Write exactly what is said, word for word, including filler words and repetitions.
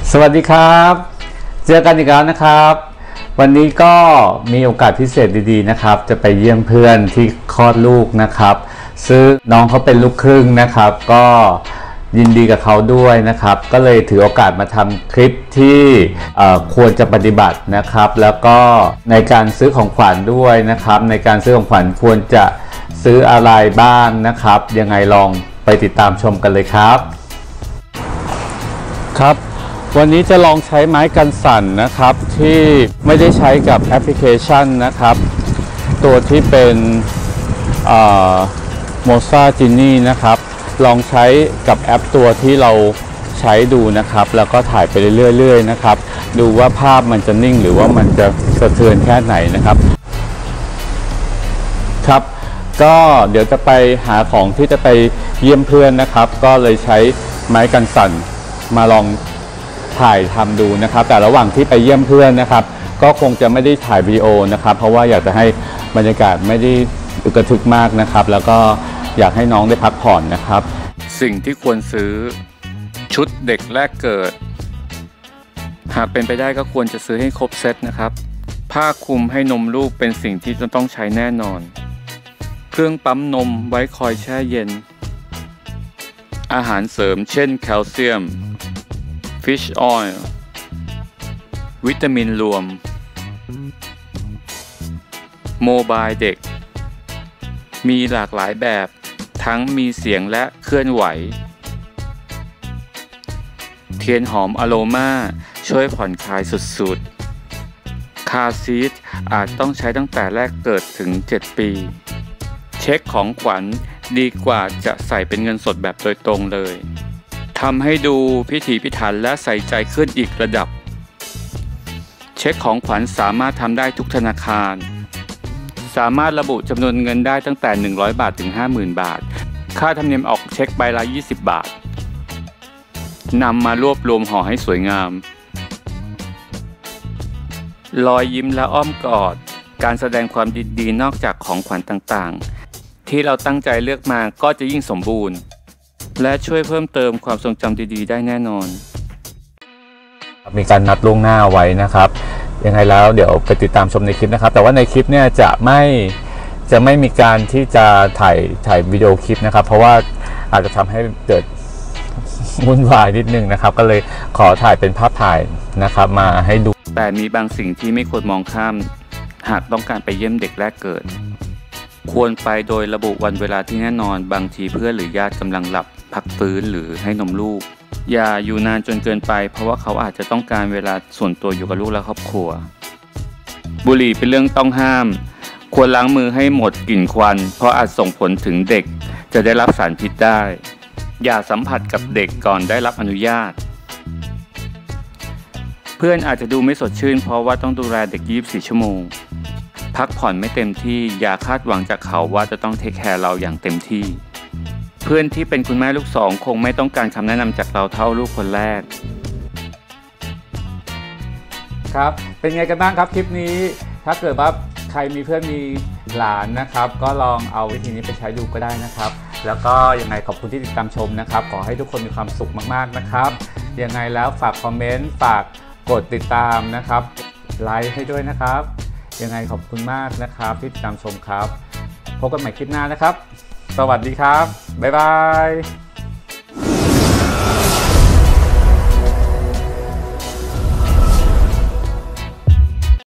สวัสดีครับเจอกันอีกแล้วนะครับวันนี้ก็มีโอกาสพิเศษดีๆนะครับจะไปเยี่ยมเพื่อนที่คลอดลูกนะครับซึ่งน้องเขาเป็นลูกครึ่งนะครับก็ยินดีกับเขาด้วยนะครับก็เลยถือโอกาสมาทำคลิปที่ควรจะปฏิบัตินะครับแล้วก็ในการซื้อของขวัญด้วยนะครับในการซื้อของขวัญควรจะซื้ออะไรบ้างนะครับยังไงลองไปติดตามชมกันเลยครับครับวันนี้จะลองใช้ไม้กันสั่นนะครับที่ไม่ได้ใช้กับแอปพลิเคชันนะครับตัวที่เป็นโมซาจินี่นะครับลองใช้กับแอปตัวที่เราใช้ดูนะครับแล้วก็ถ่ายไปเรื่อยๆนะครับดูว่าภาพมันจะนิ่งหรือว่ามันจะสะเทือนแค่ไหนนะครับครับก็เดี๋ยวจะไปหาของที่จะไปเยี่ยมเพื่อนนะครับก็เลยใช้ไม้กันสั่นมาลองถ่ายทำดูนะครับแต่ระหว่างที่ไปเยี่ยมเพื่อนนะครับก็คงจะไม่ได้ถ่ายวิดีโอนะครับเพราะว่าอยากจะให้บรรยากาศไม่ได้อึกระทึกมากนะครับแล้วก็อยากให้น้องได้พักผ่อนนะครับสิ่งที่ควรซื้อชุดเด็กแรกเกิดหากเป็นไปได้ก็ควรจะซื้อให้ครบเซตนะครับผ้าคลุมให้นมลูกเป็นสิ่งที่จะต้องใช้แน่นอนเครื่องปั๊มนมไว้คอยแช่เย็นอาหารเสริมเช่นแคลเซียมFish Oil วิตามินรวมโมบายเด็กมีหลากหลายแบบทั้งมีเสียงและเคลื่อนไหวเทียนหอมอโรมาช่วยผ่อนคลายสุดๆคาร์ซีทอาจต้องใช้ตั้งแต่แรกเกิดถึงเจ็ดปีเช็คของขวัญดีกว่าจะใส่เป็นเงินสดแบบโดยตรงเลยทำให้ดูพิถีพิถันและใส่ใจขึ้นอีกระดับเช็คของขวัญสามารถทำได้ทุกธนาคารสามารถระบุจำนวนเงินได้ตั้งแต่หนึ่งร้อยบาทถึง ห้าหมื่น บาทค่าธรรมเนียมออกเช็คใบละยี่สิบบาทนำมารวบรวมห่อให้สวยงามรอยยิ้มและอ้อมกอดการแสดงความยินดีนอกจากของขวัญต่างๆที่เราตั้งใจเลือกมาก็จะยิ่งสมบูรณ์และช่วยเพิ่มเติมความทรงจำดีๆได้แน่นอนมีการนัดล่วงหน้าไว้นะครับยังไงแล้วเดี๋ยวไปติดตามชมในคลิปนะครับแต่ว่าในคลิปเนี่ยจะไม่จะไม่มีการที่จะถ่ายถ่ายวิดีโอคลิปนะครับเพราะว่าอาจจะทำให้เกิดวุ่นวายนิดนึงนะครับก็เลยขอถ่ายเป็นภาพถ่ายนะครับมาให้ดูแต่มีบางสิ่งที่ไม่ควรมองข้ามหากต้องการไปเยี่ยมเด็กแรกเกิดควรไปโดยระบุวันเวลาที่แน่นอนบางทีเพื่อนหรือญาติกำลังหลับพักฟื้นหรือให้นมลูกอย่าอยู่นานจนเกินไปเพราะว่าเขาอาจจะต้องการเวลาส่วนตัวอยู่กับลูกและครอบครัวบุหรี่เป็นเรื่องต้องห้ามควรล้างมือให้หมดกลิ่นควันเพราะอาจส่งผลถึงเด็กจะได้รับสารพิษได้อย่าสัมผัสกับเด็กก่อนได้รับอนุญาตเพื่อนอาจจะดูไม่สดชื่นเพราะว่าต้องดูแลเด็กยี่สิบสี่ชั่วโมงพักผ่อนไม่เต็มที่อย่าคาดหวังจากเขาว่าจะต้องเทคแคร์เราอย่างเต็มที่เพื่อนที่เป็นคุณแม่ลูกสองคงไม่ต้องการคำแนะนำจากเราเท่าลูกคนแรกครับเป็นไงกันบ้างครับคลิปนี้ถ้าเกิดว่าใครมีเพื่อนมีหลานนะครับก็ลองเอาวิธีนี้ไปใช้ดูก็ได้นะครับแล้วก็ยังไงขอบคุณที่ติดตามชมนะครับขอให้ทุกคนมีความสุขมากๆนะครับยังไงแล้วฝากคอมเมนต์ฝากกดติดตามนะครับไลค์ให้ด้วยนะครับยังไงขอบคุณมากนะครับที่ติดตามชมครับพบกันใหม่คลิปหน้านะครับสวัสดีครับบ๊ายบาย